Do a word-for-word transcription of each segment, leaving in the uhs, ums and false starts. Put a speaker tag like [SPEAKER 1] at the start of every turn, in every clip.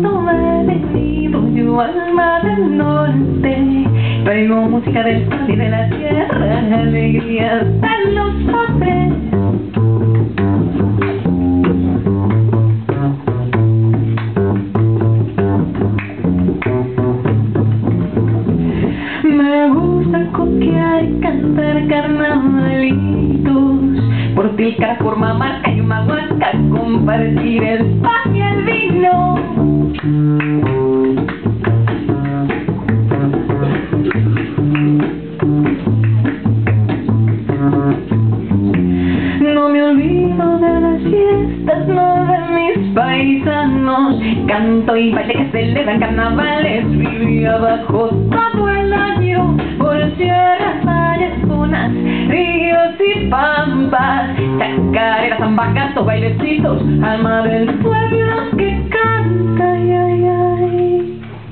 [SPEAKER 1] mundo me he venido yo al mar del norte. Traigo música del sol y de la tierra, alegría de los hombres. Me gusta coquear y cantar carnavalitos, por Tilcara, por Mamarca y Humahuaca, compartir el pan y el vino. No me olvido de las fiestas, no de mis paisanos. Canto y baile que celebran carnavales, vivía bajo todo el año, por sierras, valles, dunas, ríos y pampas, chacareras, zamba, canto, bailecitos, alma del pueblo que canta, ay, ay, ay.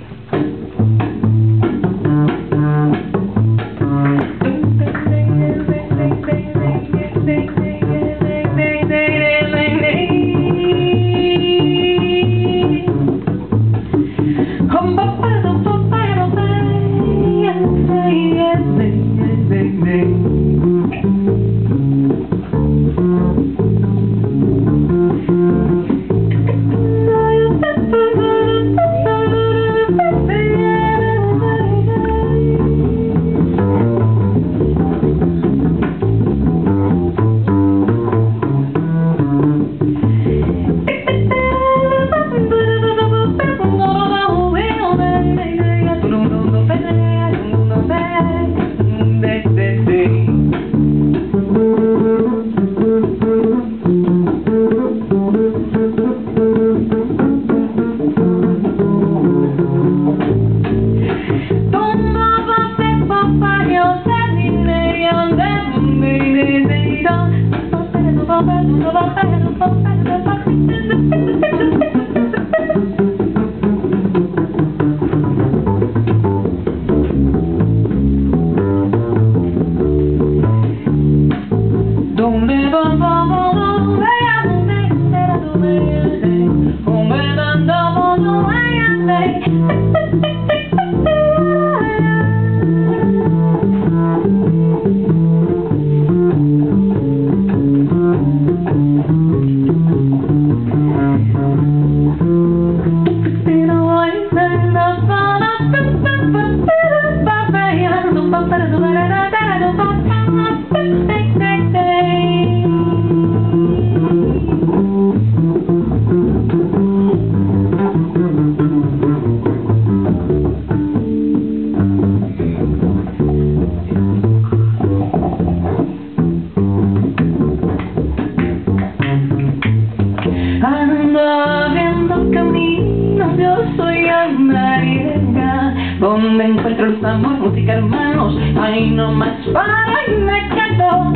[SPEAKER 1] Yo soy andariega, donde encuentro los amores, música, hermanos, ahí nomás para y me quedo.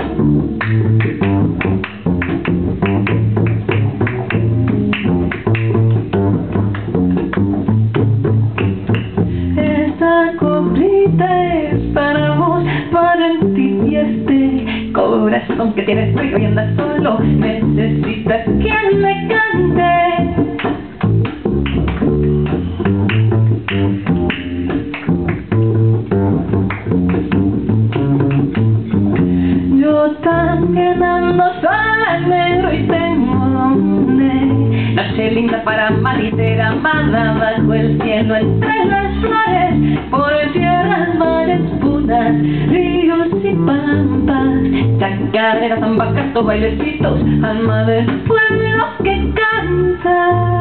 [SPEAKER 1] Esta cobrita es para vos, para ti y este corazón que tienes frío y anda solo, necesita quien le cante. Yo también ando sola, negro y tengo donde. Noche linda para amar y ser amada, bajo el cielo entre las flores, por sierras, mares, dunas, ríos y pampas, chacareras, zamba, canto, bailecitos, alma del pueblo que canta.